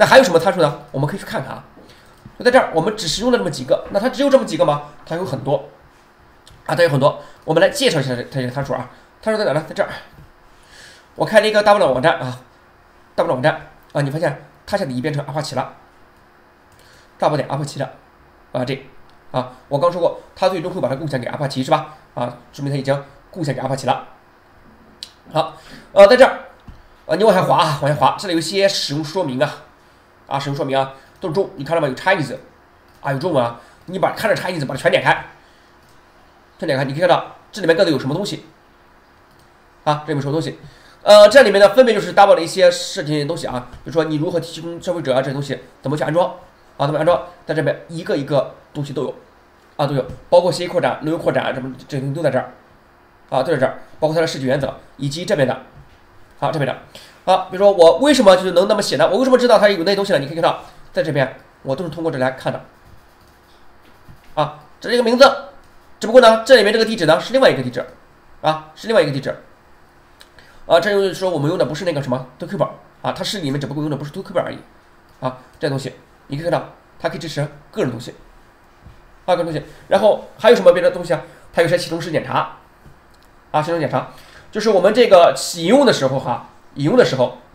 那还有什么参数呢？我们可以去看看啊。就在这儿，我们只使用了这么几个，那它只有这么几个吗？它有很多啊，它有很多。我们来介绍一下它这个参数啊。参数在哪呢？在这儿。我开了一个大不了网站啊，大不了网站啊，你发现它现在已变成阿帕奇了，大不点阿帕奇的啊这啊，我刚说过，它最终会把它贡献给阿帕奇是吧？啊，说明它已经贡献给阿帕奇了。好，在这儿你往下滑啊，往下滑，这里有一些使用说明啊，使用说明啊，都是中，你看到吗？有 Chinese 啊，有中文啊，你看着 Chinese 把它全点开，你可以看到这里面各自有什么东西啊，这里面什么东西？这里面呢分别就是大部分的一些事情东西啊，比如说你如何提供消费者啊这些东西怎么去安装啊，怎么安装，在这边一个一个东西都有啊，都有，包括协议扩展、内容扩展什么这些东西都在这儿啊，都在这儿，包括它的视觉原则以及这边的，好这边的，好，比如说我为什么就是能那么写呢？我为什么知道它有那些东西呢？你可以看到在这边我都是通过这来看的啊，这是一个名字，只不过呢这里面这个地址呢是另外一个地址啊，是另外一个地址。这就是说我们用的不是那个什么 Docuber 啊，它是里面只不过用的不是 Docuber 而已啊，这东西你可以看到它可以支持个人东西啊，个人东西，然后还有什么别的东西啊？它有些启动式检查啊，启动检查就是我们这个引用的时候引用的时候，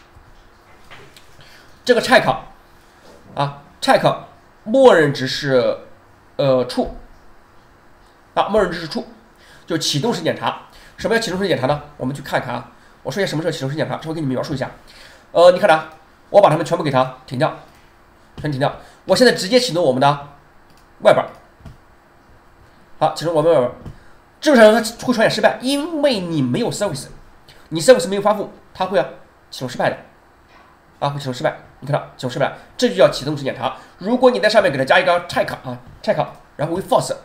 这个 check 啊 check 默认值是true 啊，默认值是 true， 就启动式检查。什么叫启动式检查呢？我们去看看啊。我说一下什么是启动式检查，之后给你们描述一下。你看啊，我把它们全部给它停掉，全停掉。我现在直接启动我们的外边，好，启动我们外边。正常它会出现失败，因为你没有 service， 你 service 没有发布，它会启动失败的啊，会启动失败。你看到启动失败，这就叫启动式检查。如果你在上面给它加一个 check 啊 check， 然后为 false，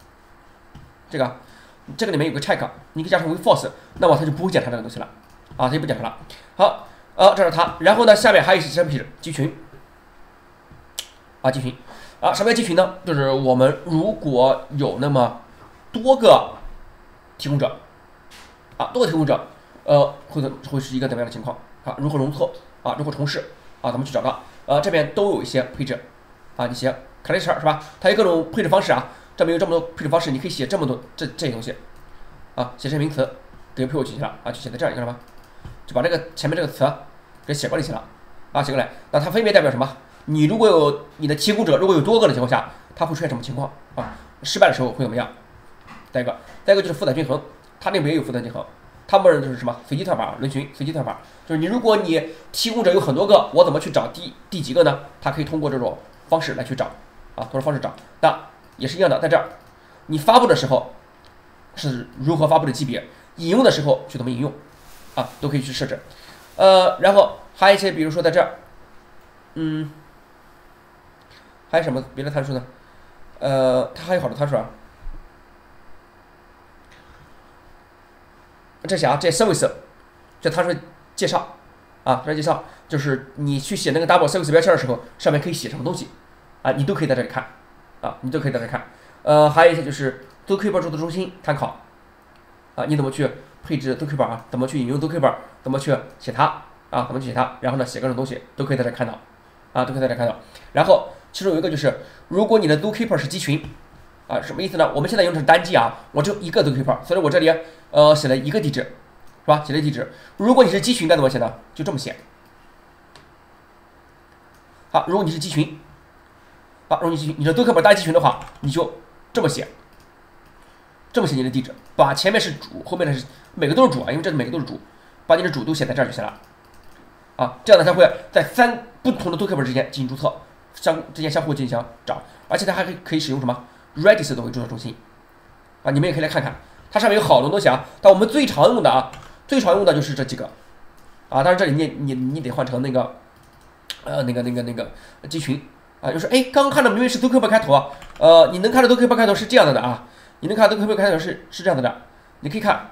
这个里面有个 check， 你可以加成为 false， 那么它就不会检查这个东西了啊，它就不检查了。好，这是它。然后呢，下面还有一些配置集群啊，集群啊，什么叫集群呢？就是我们如果有那么多个提供者啊，多个提供者，会是一个怎么样的情况啊？如何容错啊？如何重试啊？怎么去找到？这边都有一些配置啊，一些 cluster 是吧？它有各种配置方式啊。这边有这么多配置方式，你可以写这么多这些东西啊，写这些名词给配我进去了啊，就写在这儿，你看到吗？就把这个前面这个词给写过来去了啊，写过来。那它分别代表什么？你如果有你的提供者如果有多个的情况下，它会出现什么情况啊？失败的时候会怎么样？再一个就是负载均衡，它那边也有负载均衡，它默认就是什么随机算法、轮循随机算法，就是你如果你提供者有很多个，我怎么去找第几个呢？它可以通过这种方式来去找啊，通过方式找。那也是一样的，在这儿，你发布的时候是如何发布的级别，引用的时候去怎么引用，啊，都可以去设置。然后还有一些，比如说在这儿，还有什么别的参数呢？它还有好多参数啊。这些啊，这些 service， 这参数介绍啊，这介绍就是你去写那个 double service 标签的时候，上面可以写什么东西啊，你都可以在这里看。啊，你都可以在这看，还有一些就是 Docuber 数字中心参考，啊，你怎么去配置 Docuber 啊？怎么去引用 Docuber？ 怎么去写它啊？怎么去写它？然后呢，写各种东西都可以在这看到，啊，都可以在这看到。然后其中有一个就是，如果你的 Docuber 是集群，啊，什么意思呢？我们现在用的是单机啊，我只有一个 Docuber，所以我这里写了一个地址，是吧？写了地址。如果你是集群该怎么写呢？就这么写。好，如果你是集群。如果你的Docuber单集群的话，你就这么写你的地址，把前面是主，后面的是每个都是主啊，因为这每个都是主，把你的主都写在这儿就行了啊。这样呢，它会在3不同的Docuber之间进行注册，之间相互进行找，而且它还可以使用什么 Redis 作为注册中心啊。你们也可以来看看，它上面有好多东西啊。但我们最常用的就是这几个啊。当然这里你得换成那个集群。啊，就是刚看到明明是 Docuber 开头啊，你能看到 Docuber 开头是这样的啊，你能看到 Docuber 开头是这样的，你可以看，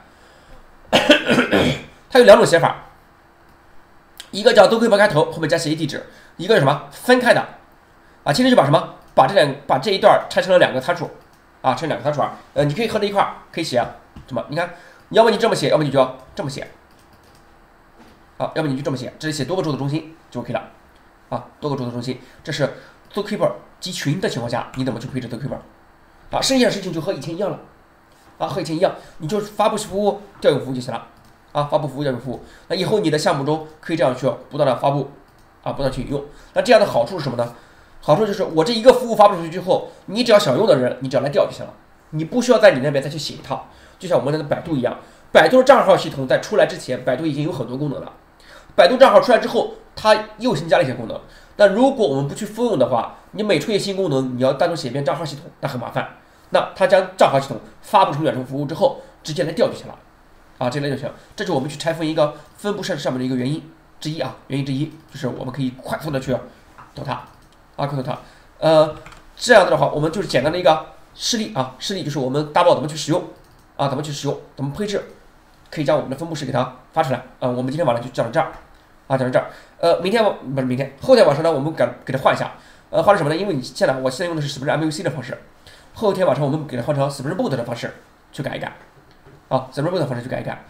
它有2种写法，一个叫 Docuber 开头后面加协议地址，一个是什么分开的，啊，其实就把把这一段拆成了2个参数，啊，拆成2个参数啊，你可以合在一块儿，可以写什么？你看，要么你这么写，要么你就要这么写，好，要么你就这么写，这里写多个注册中心就 OK 了。 多个主动中心，这是 Zookeeper 集群的情况下，你怎么去配置 Zookeeper 剩下的事情就和以前一样了和以前一样，你就发布服务、调用服务就行了发布服务、调用服务。那以后你的项目中可以这样去不断的发布不断去引用。那这样的好处是什么呢？好处就是我这一个服务发布出去之后，你只要想用的人，你只要来调就行了，你不需要在你那边再去写一套。就像我们的百度一样，百度的账号系统在出来之前，百度已经有很多功能了。百度账号出来之后，它又新加了一些功能。那如果我们不去复用的话，你每出现新功能，你要单独写一遍账号系统，那很麻烦。那它将账号系统发布成远程服务之后，直接来调就行了直接来就行。这是我们去拆分一个分布设置上面的一个原因之一原因之一就是我们可以快速的去投它快速它。这样子的话，我们就是简单的一个示例示例就是我们大报怎么去使用怎么去使用，怎么配置，可以将我们的分布式给它发出来我们今天晚上就讲到这儿讲到这儿。明天不是明天，后天晚上呢，我们给它换一下换成什么呢？因为我现在用的是 Spring MVC 的方式，后天晚上我们给它换成 Spring Boot 的方式去改一改Spring Boot 的方式去改一改。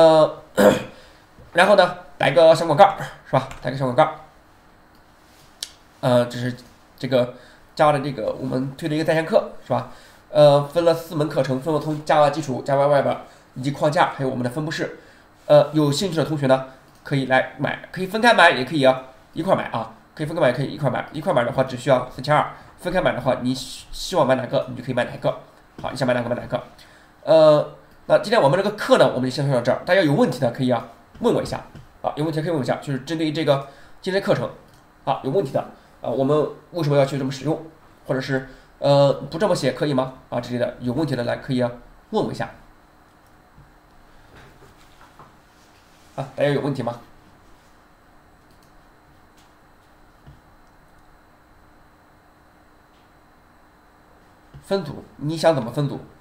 然后呢，来个小广告是吧？来个小广告。这是这个 Java 的这个我们推的一个在线课是吧？分了4门课程，分别从 Java 基础、Java Web 以及框架，还有我们的分布式。有兴趣的同学呢，可以来买，可以分开买，也可以一块买可以分开买，可以一块买。一块买的话只需要4200，分开买的话，你希望买哪个，你就可以买哪个。好，你想买哪个买哪个。那今天我们这个课呢，我们就先上到这儿。大家有问题的可以问我一下有问题可以问我一下，就是针对这个今天课程有问题的我们为什么要去这么使用，或者是不这么写可以吗之类的，有问题的来可以问我一下大家有问题吗？分组，你想怎么分组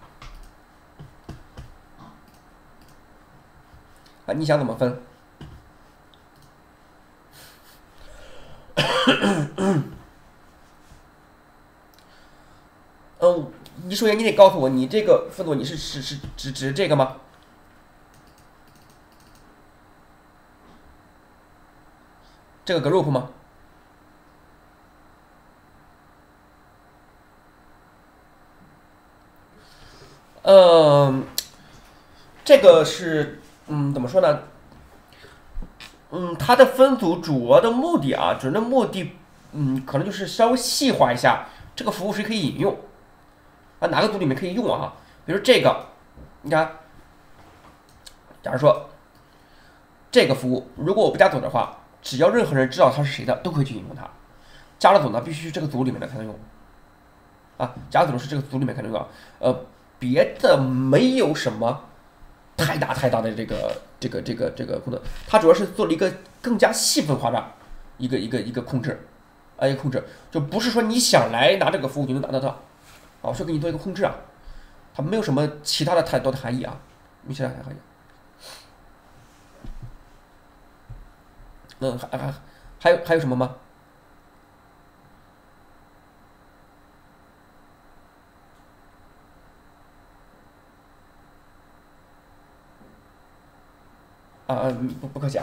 你想怎么分？你首先你得告诉我，你这个分组你是指这个吗？这个 group 吗？这个是怎么说呢？它的分组主要的目的可能就是稍微细化一下这个服务谁可以引用哪个组里面可以用比如这个，你看，假如说这个服务，如果我不加组的话，只要任何人知道它是谁的，都可以去引用它。加了组呢，必须是这个组里面的才能用加组是这个组里面才能用别的没有什么太大的这个功能，它主要是做了一个更加细分化的一个控制一个控制，就不是说你想来拿这个服务就能拿得到我需要给你做一个控制它没有什么其他的太多的含义没其他含义。还有什么吗？不客气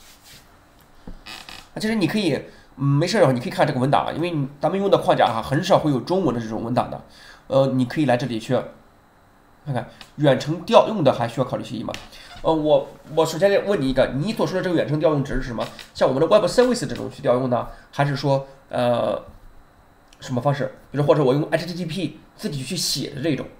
其实你可以没事的话，你可以看这个文档因为咱们用的框架很少会有中文的这种文档的。你可以来这里去看看远程调用的还需要考虑协议吗？我首先问你一个，你所说的这个远程调用指的是什么？像我们的 Web Service 这种去调用呢，还是说什么方式？比如或者我用 HTTP 自己去写的这种？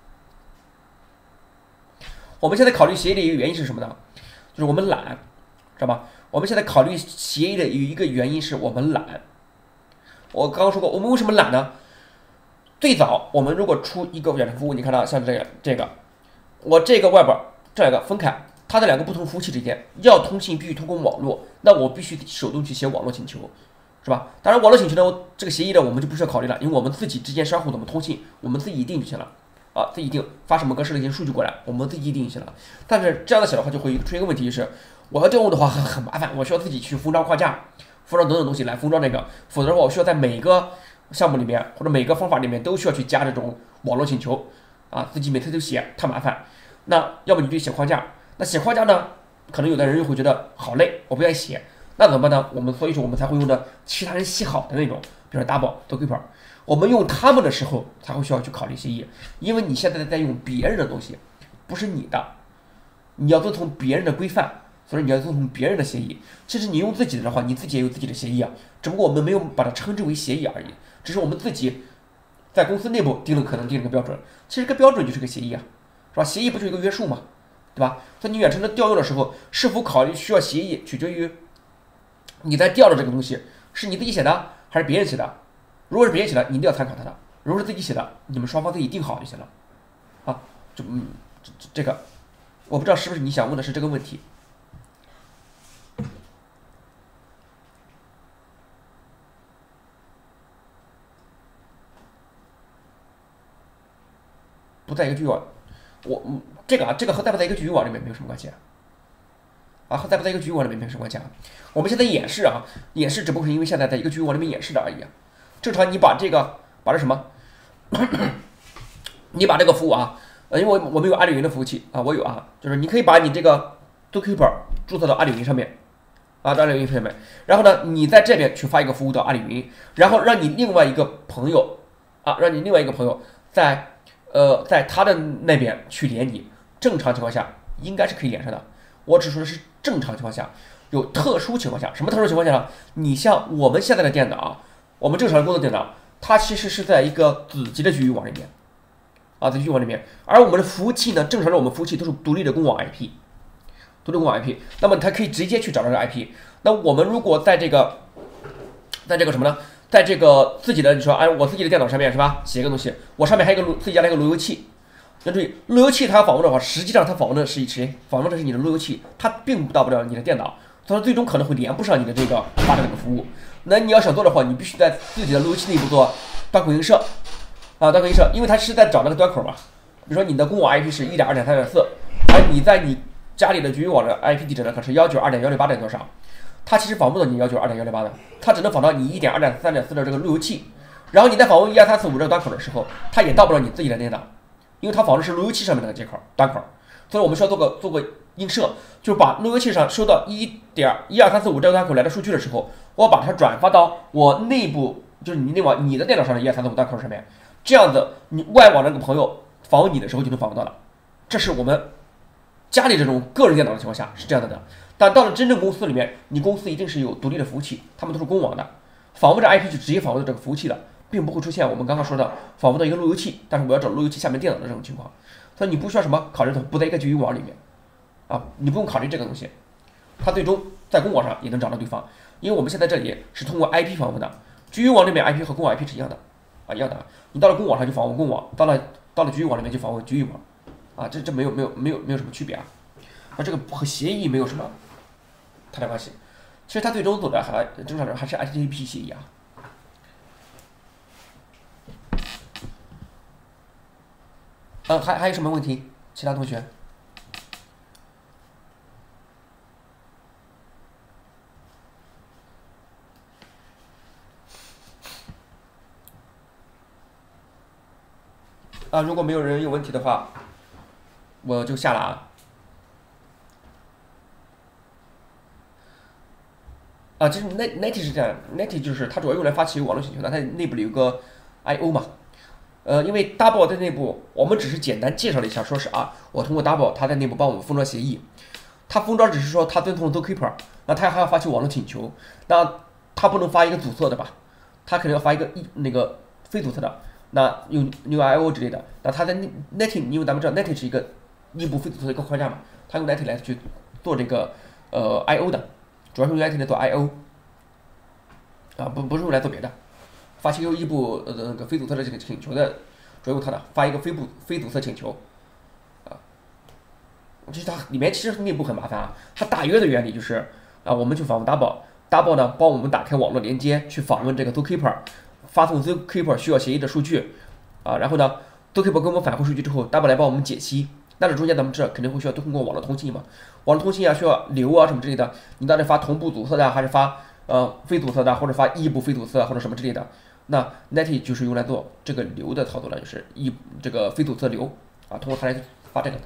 我们现在考虑协议的一个原因是什么呢？就是我们懒，知道吧？我们现在考虑协议的有一个原因是我们懒。我刚刚说过，我们为什么懒呢？最早我们如果出一个远程服务，你看到像这个，我这个 Web 这两个分开，它的两个不同服务器之间要通信必须通过网络，那我必须手动去写网络请求，是吧？当然网络请求呢，这个协议呢我们就不需要考虑了，因为我们自己之间相互怎么通信，我们自己定就行了自己定发什么格式的一些数据过来，我们自己定就行了。但是这样的写的话，就会出现一个问题，就是我要调用的话很麻烦，我需要自己去封装框架、封装等等东西来封装这个，否则的话我需要在每个项目里面或者每个方法里面都需要去加这种网络请求自己每次都写太麻烦。那要么你就写框架，那写框架呢，可能有的人又会觉得好累，我不愿意写。 那怎么办呢？所以说我们才会用的其他人写好的那种，比如说 Double、Zookeeper，我们用他们的时候才会需要去考虑协议，因为你现在在用别人的东西，不是你的，你要遵从别人的规范，所以你要遵从别人的协议。其实你用自己的话，你自己也有自己的协议啊，只不过我们没有把它称之为协议而已，只是我们自己在公司内部可能定了个标准，其实这个标准就是个协议啊，是吧？协议不就是一个约束嘛，对吧？所以你远程的调用的时候，是否考虑需要协议，取决于你在调的这个东西是你自己写的还是别人写的。如果是别人写的，你一定要参考他的；如果是自己写的，你们双方自己定好就行了。啊，这个，我不知道是不是你想问的是这个问题。不在一个局域网，这个和在不在一个局域网里面没有什么关系啊，和在不在一个局域网里面没有什么关系啊。我们现在演示只不过是因为现在在一个局域网里面演示的而已啊。正常你把这什么，你把这个服务啊，因为我们有阿里云的服务器啊，我有啊，就是你可以把你这个 Zookeeper 注册到阿里云上面啊，到阿里云上面，然后呢，你在这边去发一个服务到阿里云，然后让你另外一个朋友在他的那边去连你，正常情况下应该是可以连上的。我只说的是正常情况下，有特殊情况下，什么特殊情况下呢？你像我们现在的电脑，我们正常的工作电脑，它其实是在一个子集的局域网里面，啊，在局域网里面，而我们的服务器呢，正常的我们服务器都是独立的公网 IP，那么它可以直接去找到这个 IP。那我们如果在这个什么呢？在这个自己的，你说，哎，我自己的电脑上面是吧？写一个东西，我上面还有一个自己家的一个路由器。要注意，路由器它访问的话，实际上它访问的是谁？访问的是你的路由器，它并到不了你的电脑，所以最终可能会连不上你的这个发的这个服务。那你要想做的话，你必须在自己的路由器内部做端口映射啊，端口映射，因为它是在找那个端口嘛。比如说你的公网 IP 是1.2.3.4，而你在你家里的局域网的 IP 地址呢，可是192.168多少？它其实访不到你192.168的，它只能访到你1.2.3.4的这个路由器。然后你在访问12345这个端口的时候，它也到不了你自己的电脑，因为它访的是路由器上面那个接口端口。所以我们需要做个映射，就是把路由器上收到1.12345这个端口来的数据的时候，我把它转发到我内部，就是你的电脑上的12345端口上面，这样子你外网那个朋友访问你的时候就能访问到了。这是我们家里这种个人电脑的情况下是这样的。但到了真正公司里面，你公司一定是有独立的服务器，他们都是公网的，访问这 IP 就直接访问到这个服务器的，并不会出现我们刚刚说的访问到一个路由器，但是我要找路由器下面电脑的这种情况。所以你不需要什么考虑的不在一个局域网里面啊，你不用考虑这个东西，它最终在公网上也能找到对方，因为我们现在这里是通过 IP 访问的，局域网里面 IP 和公网 IP 是一样的啊，一样的。你到了公网上就访问公网，到了局域网里面就访问局域网啊，这没有什么区别啊，这个和协议没有什么太大关系。其实它最终走的正常人还是 HTTP 协议啊。还有什么问题？其他同学？如果没有人有问题的话，我就下了其实 Net 是这样 ，Net 就是它主要用来发起网络请求的，它内部里有个 I/O 嘛。因为 Double 在内部，我们只是简单介绍了一下，说是我通过 Double 它在内部帮我们封装协议，它封装只是说它遵从 Zookeeper， 那它还要发起网络请求，那它不能发一个阻塞的吧？它肯定要发一个那个非阻塞的，那用 I/O 之类的，那它在 Net， 因为咱们知道 Net 是一个内部非阻塞的一个框架嘛，它用 Net 来去做这个I/O 的，主要是用 Net 来做 I/O， 不是用来做别的。发起异步那个非阻塞的这个请求的，主要用它的发一个非阻塞请求，其实它里面其实内部很麻烦它大约的原理就是我们去访问 Double 呢帮我们打开网络连接去访问这个 Zookeeper， 发送 Zookeeper 需要协议的数据然后呢 Zookeeper 给我们返回数据之后 ，Double 来帮我们解析。那这中间咱们知道肯定会需要通过网络通信嘛，网络通信需要流什么之类的，你到底发同步阻塞的还是发非阻塞的，或者发异步非阻塞或者什么之类的。那 Net 就是用来做这个流的操作的，就是这个非阻塞流通过它来发这个的。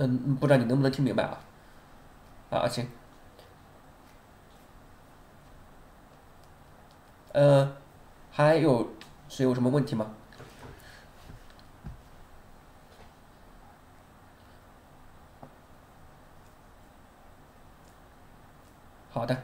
不知道你能不能听明白啊？行，还有谁有什么问题吗？好的，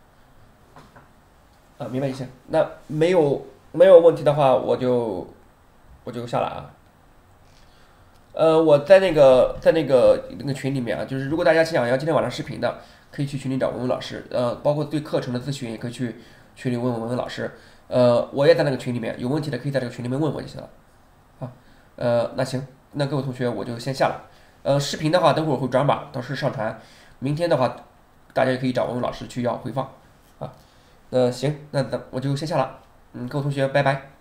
明白意思。那没有问题的话，我就下来啊。我在那个群里面啊，就是如果大家想要今天晚上视频的，可以去群里找文文老师。包括对课程的咨询也可以去群里问问文文老师。我也在那个群里面，有问题的可以在这个群里面问我就行了。好，那行，那各位同学我就先下了。视频的话等会儿会转码，到时上传。明天的话，大家也可以找文文老师去要回放。啊，行，那我就先下了。各位同学，拜拜。